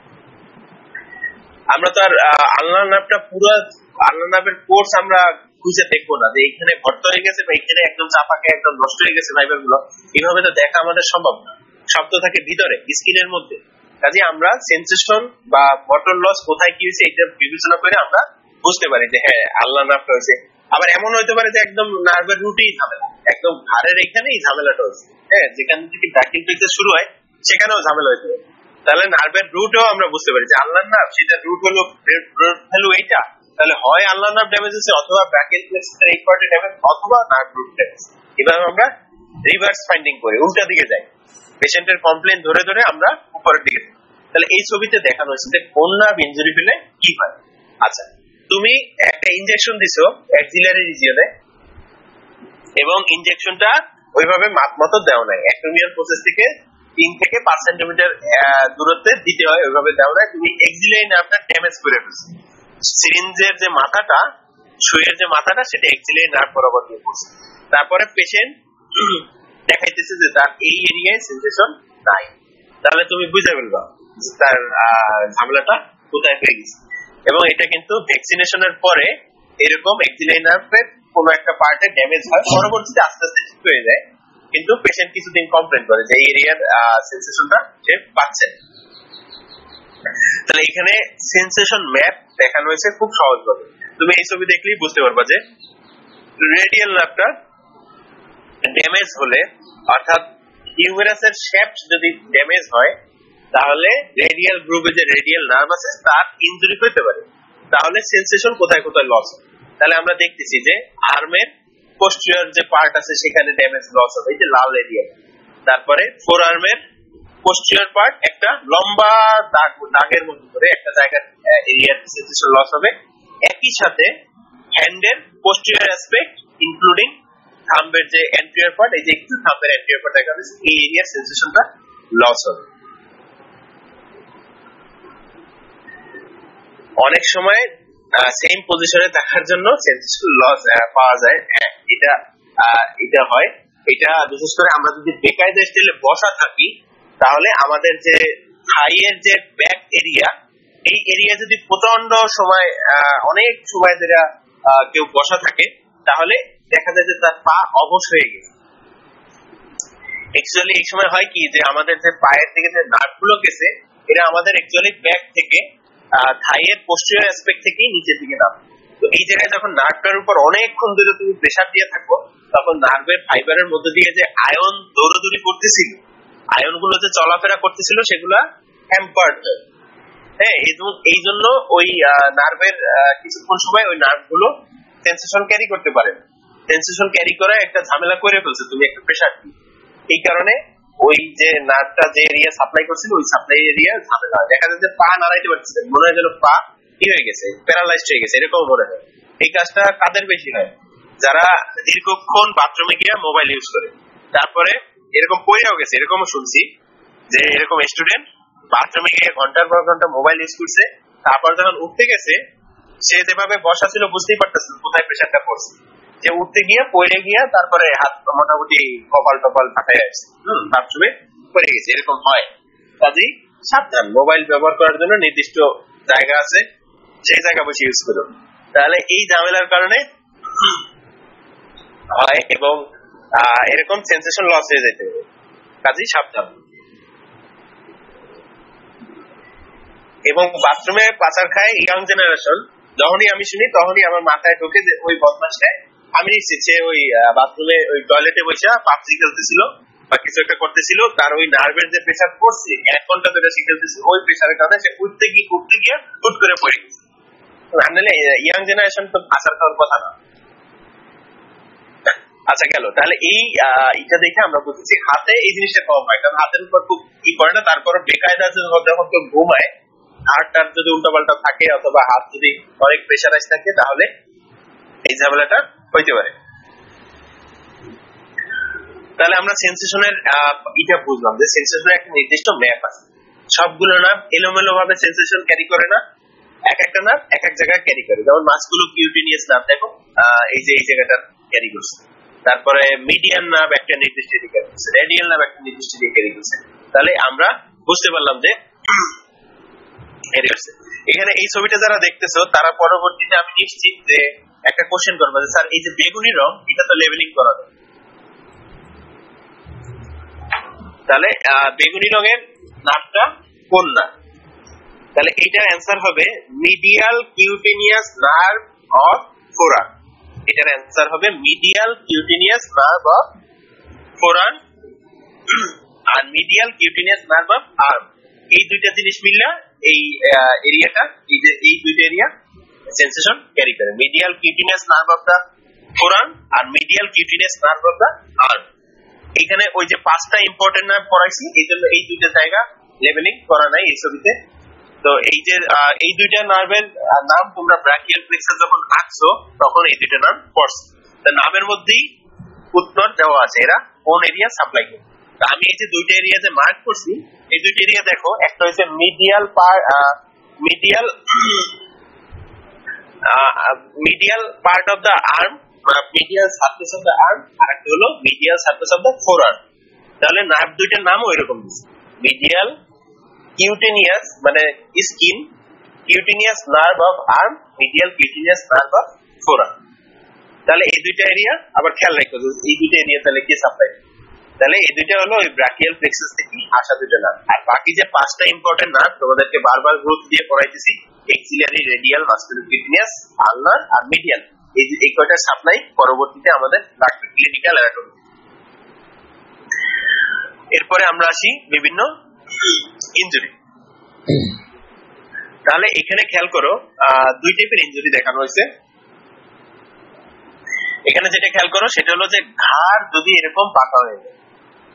আমরা তো আর আলনার নার্ভটা পুরো আলনার নার্ভের কোর্স আমরা খুঁজে দেখবো না যে এখানে ভর্তি হয়ে গেছে বা এখানে একদম চাপাকে একদম নষ্ট হয়ে গেছে ফাইবার গুলো, এইভাবে তো দেখা আমাদের সম্ভব না। সব তো থাকে ভিতরে স্কিনের মধ্যে। কাজে আমরা সেন্সেশন বা মোটর লস কোথায় কি হয়েছে এটা বিবেচনা করে আমরা বুঝতে পারি যে হ্যাঁ আলনার নার্ভটা হয়েছে। আবার এমন হতে পারে যে একদম নার্ভের রুটেই ঝামেলা, একদম ঘাড়ের এখানেই ঝামেলাটা হয়েছে, হ্যাঁ, যেখান থেকে ব্রাকিয়াল প্লেক্সাস শুরু হয় সেখানেও ঝামেলা হতে পারে। তাহলে নার্ভের রুটও আমরা বুঝতে পারি যে আলনার নার্ভ, সেটা রুট হলো এইটা, তাহলে হয় আলনার নার্ভ ড্যামেজ হয়েছে, অথবা ব্রাকিয়াল প্লেক্সাসের এই পার্টে ড্যামেজ, অথবা নার্ভ রুট ড্যামেজ। এভাবে আমরা রিভার্স ফাইন্ডিং করি, উল্টা দিকে যাই, পেশেন্টের কমপ্লেইন ধরে ধরে আমরা উপরের দিকে যাই। তাহলে এই ছবিতে দেখানো হয়েছে যে কোন নার্ভ ইনজুরি পেলে কি হয়। আচ্ছা, তুমি একটা ইনজেকশন দিছো অ্যাক্সিলারি রিজিয়নে, এবং ইনজেকশনটা ওইভাবে মাপ মতো দেওয়া নাই, অ্যাক্টোমিয়াল প্রসেস থেকে 3 থেকে 5 সেন্টিমিটার দূরত্বে দিতে হয়, ওইভাবে দেওয়া নাই, তুমি অ্যাক্সিলারি নার্ভটা ড্যামেজ করে ফেলছো। সিরিঞ্জের যে মাথাটা, সুইয়ের যে মাথাটা, সেটা অ্যাক্সিলারি নার্ভ বরাবর দিয়ে পড়ছে। তারপরে পেশেন্ট দেখাইতেছে যে তার এই এরিয়ায় সেন্সেশন নাই, তাহলে তুমি বুঝে ফেলবা তার ঝামেলাটা কোথায় হয়ে গেছে। এবং এটা কিন্তু ভ্যাকসিনেশনের পরে এরকম অ্যাক্সিলারি নার্ভের কোনো একটা পার্টে ড্যামেজ হয়, পরবর্তীতে আস্তে আস্তে ঠিক হয়ে যায়, কিন্তু পেশেন্ট কিছুদিন কমপ্লেন করে যে এই এরিয়ার সেন্সেশনটা সে পাচ্ছে। তাহলে এখানে সেন্সেশন ম্যাপ দেখানো হয়েছে খুব সহজভাবে। তুমি এই ছবি দেখলেই বুঝতে পারবা যে রেডিয়াল নার্ভটা ড্যামেজ হলে, অর্থাৎ হিউমেরাসের শেফট যদি ড্যামেজ হয়, তাহলে রেডিয়াল গ্রুপে যে রেডিয়াল নার্ভ আছে তার ইনজুরি হতে পারে। তাহলে সেন্সেশন কোথায় কোথায় লস হয়, তাহলে আমরা দেখতেছি যে আর্মের পোস্টেরিয়র যে পার্ট আছে সেখানে ড্যামেজ লস হবে, এই যে লাল এরিয়া, তারপরে ফোর আর্মের পোস্টিরিয়র পার্ট একটা লম্বা দাগের মতো করে একটা জায়গার এরিয়ার সেন্সেশন লস হবে। একই সাথে হ্যান্ডের পোস্টিরিয়র অ্যাসপেক্ট ইনক্লুডিং থাম্বের যে অ্যান্টেরিয়র পার্ট, এই যে একটু থাম্বের অ্যান্টেরিয়র পার্ট দেখা যাচ্ছে, এই এরিয়ার সেন্সেশনটা লস হবে। অনেক সময় সেম পজিশনে থাকার জন্য সেন্সেশন লস পাওয়া যায়। এটা হয়। এটা বিশেষ করে আমরা যদি বেকায়দা স্টাইলে বসা থাকি, তাহলে আমাদের যে থাইয়ের যে ব্যাক এরিয়া, এই এরিয়া যদি প্রচন্ড সময় অনেক সময় ধরে কেউ বসা থাকে, তাহলে দেখা যায় যে তার পা অবশ হয়ে গেছে। অ্যাকচুয়ালি এই সময় হয় কি, যে আমাদের যে পায়ের দিকে যে নার্ভ গুলো গেছে, এরা আমাদের অ্যাকচুয়ালি ব্যাক থেকে থাইয়ের পোস্টিরিয়র অ্যাসপেক্ট থেকেই নিচের দিকে নামে। তো এই জায়গায় যখন নার্ভটার উপর অনেকক্ষণ ধরে তুমি প্রেসার দিয়ে থাকো, তখন নার্ভের ফাইবারের মধ্যে দিয়ে যে আয়ন দৌড়দৌড়ি করতেছিল, আয়ন গুলো যে চলাফেরা করতেছিল, সেগুলা হ্যাম্পার্ড। হ্যাঁ, এই জন্য ওই নার্ভের কিছুক্ষণ সময় ওই নার্ভ গুলো সেন্সেশন ক্যারি করতে পারে। সেন্সেশন ক্যারি করে একটা ঝামেলা করে ফেলছে তুমি একটা প্রেসার দিয়ে। এই কারণে ওই যে নার্ভটা যে এরিয়া সাপ্লাই করছিল, ওই সাপ্লাই এরিয়া ঝামেলা দেখা যায় যে পা নাড়াইতে পারতেছে, মনে হয় যেন পা কি হয়ে গেছে, প্যারালাইজড হয়ে গেছে, এরকম মনে হয়। এই কাজটা কাদের বেশি হয়? যারা দীর্ঘক্ষণ বাথরুমে গিয়ে মোবাইল ইউজ করে, তারপরে এরকম পড়েও গেছে, এরকমও শুনছি যে এরকম স্টুডেন্ট বাথরুমে গিয়ে ঘন্টার পর ঘন্টা মোবাইল ইউজ করছে, তারপর যখন উঠতে গেছে, সে যেভাবে বসা ছিল বুঝতেই পারতেছে কোথায় প্রেসারটা পড়ছে। যে উঠতে গিয়ে পড়ে গিয়ে তারপরে হাত মোটামুটি কপাল টপাল ফাটাই আসছে, বাথরুমে পড়ে গেছে, এরকম হয়। কাজেই সাবধান, মোবাইল ব্যবহার করার জন্য নির্দিষ্ট জায়গা আছে, সেই জায়গা বসে ইউজ করুন। তাহলে এই ঝামেলার কারণে হয় এবং এরকম সেন্সেশন লস হয়ে যেতে হবে। কাজেই সাবধান। এবং বাথরুমে পাচার খায় ইয়াং জেনারেশন, যখনই আমি শুনি তখনই আমার মাথায় ঢোকে যে ওই বদমাশটায় আমি নিশ্চিত সে ওই বাথরুমে ওই টয়লেটে বসে পাবজি খেলতেছিল বা কিছু একটা করতেছিল, তার ওই নার্ভের যে প্রেসার পড়ছে 1 ঘন্টা ধরে সে খেলতেছে, ওই প্রেসারের কারণে সে উঠতে গিয়ে হুট করে পড়ে গেছে। ইয়াং জেনারেশন তো পাচার খাওয়ার কথা না। আচ্ছা, গেল। তাহলে এইটা দেখে আমরা বুঝেছি হাতে এই জিনিসটা কম হয়, কারণ হাতের উপর খুব ই করে না। তারপর বেকায়দা যখন কেউ ঘুমায়, হাতটার যদি উল্টাপাল্টা থাকে অথবা হাত যদি অনেক প্রেসারাইজ থাকে, তাহলে এই ঝামেলাটা হইতে পারে। তাহলে আমরা সেন্সেশনের এটা বুঝলাম যে সেন্সেশনের একটা নির্দিষ্ট ম্যাপ আছে। সবগুলো নার্ভ এলোমেলো ভাবে সেন্সেশন ক্যারি করে না, এক একটা নার্ভ এক এক জায়গায় ক্যারি করে। যেমন মাসকুলো কিউটিনিয়াস নার্ভ দেখো এই যে এই জায়গাটা ক্যারি করছে, তারপরে মিডিয়ান নার্ভ একটা নির্দিষ্ট দিকে ক্যারি করছে, রেডিয়াল নার্ভ একটা নির্দিষ্ট দিকে ক্যারি করছে। তাহলে আমরা বুঝতে পারলাম যে এখানে এই ছবিটা যারা দেখতেছো, তারা পরবর্তীতে আমি নিশ্চিত যে একটা কোশ্চেন করবে যে স্যার এই যে বেগুনি রং, এটা তো লেভেলিং করা যায়, তাহলে বেগুনি রঙের নার্ভটা কোন নার্ভ? তাহলে এটার অ্যান্সার হবে medial cutaneous nerve of forearm. এটার অ্যান্সার হবে medial cutaneous nerve of forearm আর medial cutaneous nerve of arm. এই দুইটা জিনিস মিললে এই এরিয়াটা, এই যে এই দুইটা এরিয়া সেন্সেশন ক্যারি করে, medial cutaneous nerve of the forearm আর medial cutaneous nerve of the arm. এখানে ওই যে 5টা ইম্পর্টেন্ট নার্ভ পড়াইছি, এই জন্য এই দুইটা জায়গা লেভেলিং করা নাই এই ছবিতে। তো এই যে এই দুইটা নার্ভের নাম তোমরা ব্রাকিয়াল প্লেক্সাস যখন আঁকছো, তখন এই দুইটা নার্ভ পড়ছে। তো নামের মধ্যেই উত্তর দেওয়া আছে এরা কোন এরিয়া সাপ্লাই করে। তো আমি এই যে দুইটা এরিয়া যে মার্ক করছি, এই দুইটা এরিয়া দেখো, একটা হচ্ছে medial part of the arm, medial surface of the arm, আর একটা হলো medial surface of the forearm. তাহলে নার্ভ দুইটার নামও এরকম দিচ্ছে, মিডিয়াল কিউটেনিয়াস মানে skin, cutaneous nerve of arm, medial cutaneous nerve of forearm. তাহলে এই দুইটা এরিয়া আবার খেয়াল রাখো, এই দুইটা এরিয়া তাহলে কি সাপ্লাই। তাহলে এই দুইটা হলো ওই ব্রাকিয়াল প্লেক্সাস থেকে আসা দুইটা নার্ভ। আর বাকি যে 5টা ইম্পর্টেন্ট নার্ভ তোমাদেরকে বারবার গ্রুপ দিয়ে পড়াইতেছি, এক্সিলারি, রেডিয়াল, মাস্কুলোকিউটেনিয়াস, আলনার আর মিডিয়াল, এই কয়টা সাপ্লাই পরবর্তীতে আমাদের লাগবে ক্লিনিক্যাল অ্যানাটমি। এরপরে আমরা আসি বিভিন্ন ইনজুরি। তাহলে এখানে খেয়াল করো, 2 টাইপের ইনজুরি দেখানো হয়েছে। এখানে যেটা খেয়াল করো সেটা হলো যে ঘাড় যদি এরকম পাকা হয়ে যায়,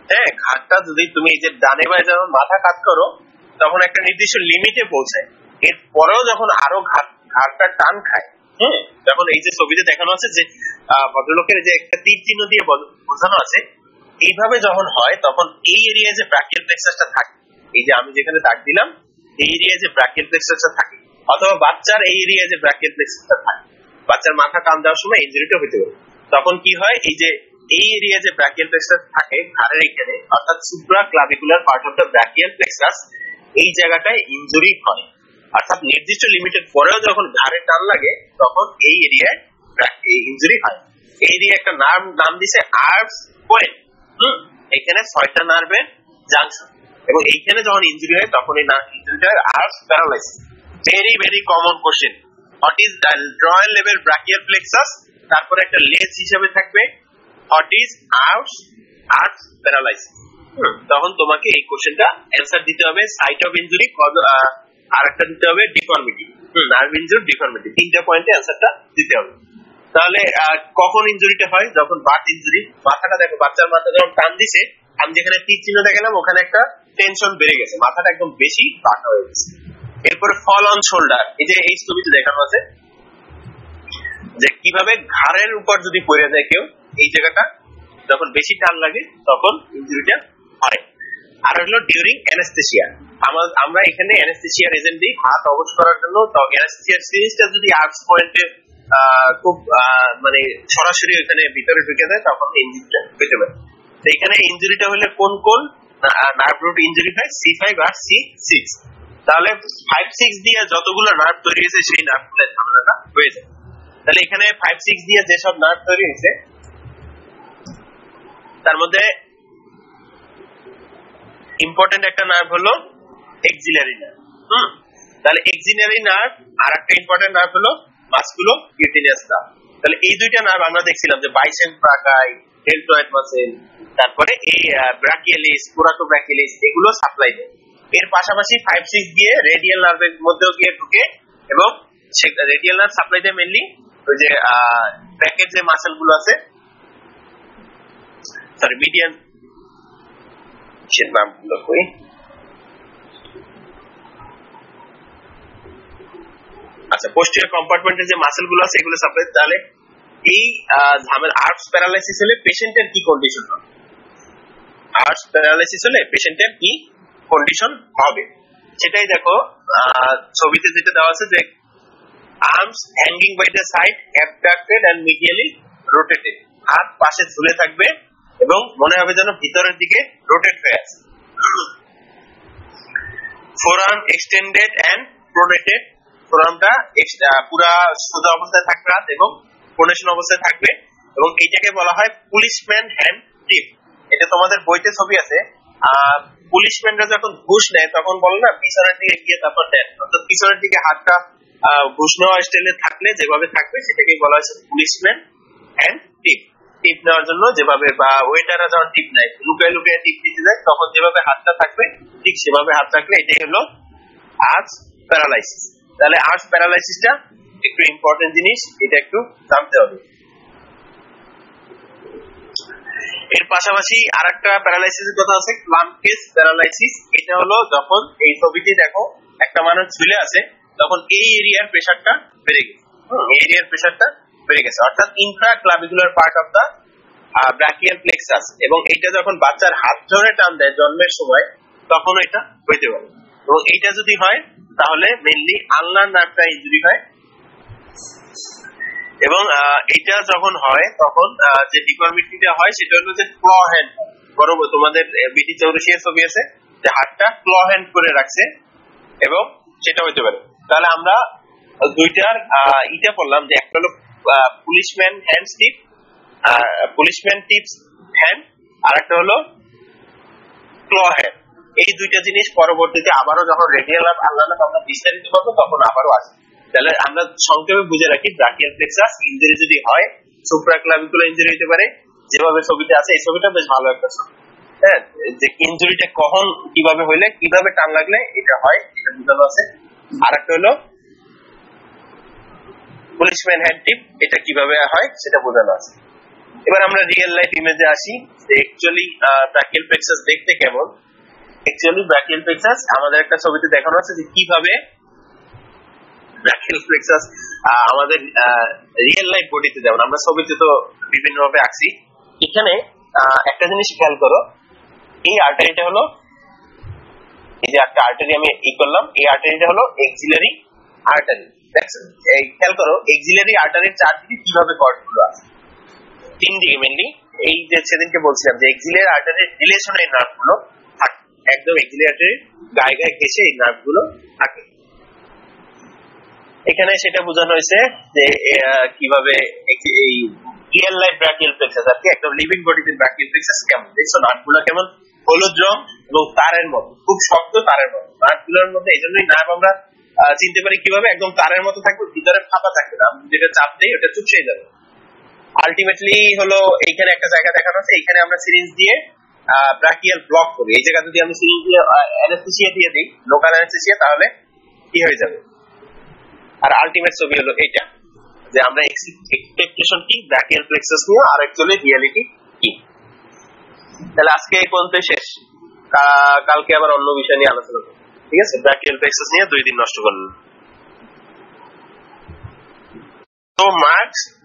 হ্যাঁ, ঘাটটা যদি তুমি এই যে ডানে বায়ে যখন মাথা কাজ করো তখন একটা নির্দিষ্ট লিমিটে পৌঁছায়, এরপরেও যখন আরো ঘাটটা টান খায়, হ্যাঁ, যখন এই যে ছবিতে দেখানো আছে যে ভদ্রলোকের যে একটা তীর চিহ্ন দিয়ে বোঝানো আছে, এইভাবে যখন হয় তখন এই এরিয়ায় যে ব্রাকিয়াল প্লেক্সাসটা থাকে, এই যে আমি যেখানে দাগ দিলাম এই এরিয়ায় যে ব্রাকিয়াল প্লেক্সাসটা থাকে, অথবা বাচ্চার এই এরিয়ায় যে ব্রাকিয়াল প্লেক্সাসটা থাকে, বাচ্চার মাথা টান দেওয়ার সময় ইনজুরিটা হতে পারে। তখন কি হয়, এই যে এই এরিয়া যে ব্রাকিয়াল প্লেক্সাস থাকে ঘাড়ের এখানে, অর্থাৎ supraclavicular part of the brachial plexus, এই জায়গাটায় ইনজুরি হয়। অর্থাৎ নির্দিষ্ট লিমিটের পরেও যখন ঘাড়ে টান লাগে তখন এই এরিয়ায় ইনজুরি হয়। এই এরিয়া একটা নাম দিছে আর্বস পয়েন্ট। এখানে 6টা নার্ভের জাংশন, এবং এইখানে যখন ইনজুরি হয় তখন এই ইনজুরিটা Erb's paralysis. Very very common question, what is ড্রয়াল লেভেল ব্রাকিয়াল প্লেক্সাস, তারপরে একটা লেজ হিসেবে থাকবে হোয়াট ইজ আর্বস প্যারালাইসিস। তখন তোমাকে এই কোশ্চেনটা অ্যান্সার দিতে হবে সাইট অফ ইনজুরি, আর একটা দিতে হবে ডিফর্মিটি, নার্ভ ইনজুরি, ডিফর্মিটি, 3টা পয়েন্টে অ্যান্সারটা দিতে হবে। তাহলে কখন ইনজুরিটা হয়, যখন বার্থ ইনজুরি, মাথাটা দেখো, বাচ্চার মাথা যখন টান দিছে, আমি যেখানে তীর চিহ্ন দেখালাম ওখানে একটা টেনশন বেড়ে গেছে, মাথাটা একদম বেশি বাঁকা হয়ে গেছে। এরপরে ফল অন শোল্ডার, এই যে এই ছবিতে দেখানো আছে যে কিভাবে ঘাড়ের উপর যদি পড়ে যায় কেউ, এই জায়গাটা যখন বেশি টান লাগে তখন ইনজুরিটা হয়। আর হলো ডিউরিং অ্যানেস্থেসিয়া, আমরা এখানে অ্যানেস্থেসিয়ার এজেন্ট দিই হাত অবশ করার জন্য। তো অ্যানেস্থেসিয়ার সিরিজটা যদি আর্বস পয়েন্টে খুব মানে সরাসরি এখানে ভিতরে ঢুকে যায় তখন ইনজুরিটা হতে পারে। তো এখানে ইনজুরিটা হলে কোন কোন নার্ভ রুট ইনজুরি হয়, C5 আর C6। তাহলে 5-6 দিয়ে যতগুলো নার্ভ তৈরি হয়েছে সেই নার্ভগুলোর ঝামেলাটা হয়ে যায়। তাহলে এখানে 5-6 দিয়ে যেসব নার্ভ তৈরি হয়েছে তার মধ্যে ইম্পর্টেন্ট একটা নার্ভ হলো এক্সিলারি নার্ভ। তাহলে এক্সিলারি নার্ভ, আর একটা ইম্পর্টেন্ট নার্ভ হলো মাসকুলো কিউটেনিয়াস নার্ভ। তাহলে এই দুইটা নার্ভ আমরা দেখছিলাম যে বাইসেপ ব্রাকাই, ডেলটয়েড মাসেল, তারপরে এই ব্রাকিয়ালিস, কোরাকোব্রাকিয়ালিস, এগুলো সাপ্লাই দেয়। এর পাশাপাশি 5-6 দিয়ে রেডিয়াল নার্ভের মধ্যেও গিয়ে ঢুকে, এবং রেডিয়াল নার্ভ সাপ্লাই দেয় মেইনলি ওই যে ব্র্যাকের যে মাসেল গুলো আছে, সরি মিডিয়ান নামগুলো কই, আচ্ছা পোস্টিরিয়র কম্পার্টমেন্টের যে মাসেল গুলো আছে এগুলো সাপ্লাই। তাহলে এই ঝামেলা আর্বস প্যারালাইসিস হলে পেশেন্টের কি কন্ডিশন হবে, আর্বস প্যারালাইসিস হলে পেশেন্টের কি কন্ডিশন হবে সেটাই দেখো ছবিতে যেটা দেওয়া আছে যে arms hanging by the side, abducted and medially rotated, হাত পাশে ঝুলে থাকবে এবং মনে হবে যেন ভিতরের দিকে রোটেট হয়ে আছে। ফোরআর্ম এক্সটেন্ডেড এন্ড প্রোনেটেড, ফোরআর্মটা পুরা সোজা অবস্থায় থাকবে হাত এবং প্রোনেশন অবস্থায় থাকবে, এবং এইটাকে বলা হয় পুলিশম্যান হ্যান্ড টিপ। এটা তোমাদের বইতে ছবি আছে। পুলিশম্যানরা যখন ঘুষ নেয় তখন বলে না পিছনের দিকে গিয়ে তারপর দেন, অর্থাৎ পিছনের দিকে হাতটা ঘুষ নেওয়া স্টাইলে থাকলে যেভাবে থাকবে সেটাকে বলা হয়েছে পুলিশম্যান হ্যান্ড টিপ। টিপ নেওয়ার জন্য যেভাবে, বা ওয়েটাররা যখন টিপ নেয় লুকায় লুকায় টিপ দিতে যায় তখন যেভাবে হাতটা থাকবে ঠিক সেভাবে হাত রাখলে এটাই হলো আর্বস প্যারালাইসিস। তাহলে আর্বস প্যারালাইসিসটা একটু ইম্পর্টেন্ট জিনিস, এটা একটু জানতে হবে। এর পাশাপাশি আরেকটা প্যারালাইসিসের কথা আছে, ক্লাম্পকেস প্যারালাইসিস। এটা হলো যখন এই ছবিটি দেখো একটা মানুষ ঝুলে আছে তখন এই এরিয়ার প্রেসারটা বেড়ে গেছে, এই এরিয়ার প্রেসারটা বেড়ে গেছে, অর্থাৎ intraclavicular part of the brachial plexus, এবং এটা যখন বাচ্চার হাত ধরে টান দেয় জন্মের সময় তখন এটা হইতে পারে। এবং এইটা যদি হয় তাহলে মেইনলি আলনার নার্ভটা ইনজুরি হয়, এবং এটা যখন হয় তখন যে ডিফর্মিটিটা হয় সেটা হলো যে ক্ল হ্যান্ড, বরাবর তোমাদের বিটি চৌরাশিয়া ছবি আছে যে হাতটা ক্ল হ্যান্ড করে রাখছে, এবং সেটা হইতে পারে। তাহলে আমরা দুইটার ইটা পড়লাম যে একটা হলো policeman hand tip, policeman tips hand, আর একটা হলো ক্ল হ্যান্ড। এই দুইটা জিনিস পরবর্তীতে আবারও যখন রেডিয়াল নার্ভ আলনার নার্ভ আমরা বিস্তারিত পাবো তখন আবারও আসবে। তাহলে আমরা সংক্ষেপে বুঝে রাখি ব্রাকিয়াল প্লেক্সাস ইনজুরি যদি হয় সুপ্রাক্লাভিকুলার ইনজুরি হতে পারে, যেভাবে ছবিতে আছে। এই ছবিটা বেশ ভালো একটা ছবি, হ্যাঁ, যে ইনজুরিটা কখন কিভাবে হইলে কিভাবে টান লাগলে এটা হয় এটা বোঝানো আছে। আর একটা হলো পুলিশম্যান হ্যান্ড টিপ, এটা কিভাবে হয় সেটা বোঝানো আছে। এবার আমরা রিয়েল লাইফ ইমেজে আসি যে অ্যাকচুয়ালি ব্রাকিয়াল প্লেক্সাস দেখতে কেমন। অ্যাকচুয়ালি ব্রাকিয়াল প্লেক্সাস আমাদের একটা ছবিতে দেখানো আছে যে কিভাবে ব্রাকিয়াল প্লেক্সাস আমাদের রিয়েল লাইফ বডিতে, যেমন আমরা ছবিতে তো বিভিন্ন ভাবে আঁকছি, এখানে একটা জিনিস খেয়াল করো, এই আর্টারিটা হলো, এই যে একটা আর্টারি আমি ই করলাম, এই আর্টারিটা হলো এক্সিলারি আর্টারি। দেখছেন, এই খেয়াল করো এক্সিলারি আর্টারির চারদিকে কিভাবে কর্ডগুলো আছে, তিন দিকে মেনলি। এই যে সেদিনকে বলছিলাম যে এক্সিলারি আর্টারির রিলেশনে এই নার্ভগুলো থাকে, একদম এক্সিলারি আর্টারির গায়ে গায়ে ঘেঁষে এই নার্ভগুলো থাকে। এখানে সেটা বোঝানো হয়েছে যে কিভাবে এই রিয়েল লাইফ ব্রাকিয়াল প্লেক্সাস আর কি, একদম লিভিং বডিতে ব্রাকিয়াল প্লেক্সাস কেমন। দেখছো নার্ভগুলো কেমন হলুদ রং এবং তারের মতো, খুব শক্ত তারের মতো নার্ভগুলোর মধ্যে। এই জন্যই নার্ভ আমরা চিনতে পারি কিভাবে, একদম তারের মতো থাকবে, ভিতরে ফাঁপা থাকবে না, যেটা চাপ দেয় ওটা চুপসে যাবে। আলটিমেটলি হলো এইখানে একটা জায়গা দেখানো আছে, এইখানে আমরা সিরিঞ্জ দিয়ে ব্রাকিয়াল ব্লক করি। এই জায়গা যদি আমি সিরিঞ্জ দিয়ে অ্যানেস্থেসিয়া দিয়ে দিই, লোকাল অ্যানেস্থেসিয়া, তাহলে কি হয়ে যাবে। আর আলটিমেট ছবি হলো এইটা, যে আমরা এক্সপেকটেশন কি ব্রাকিয়াল প্লেক্সাস নিয়ে, আর অ্যাকচুয়ালি রিয়ালিটি কি। তাহলে আজকে এই পর্যন্ত শেষ, কালকে আবার অন্য বিষয় নিয়ে আলোচনা করব, ঠিক আছে। ব্রাকিয়াল প্লেক্সাস নিয়ে 2 দিন নষ্ট করলাম। তো মার্কস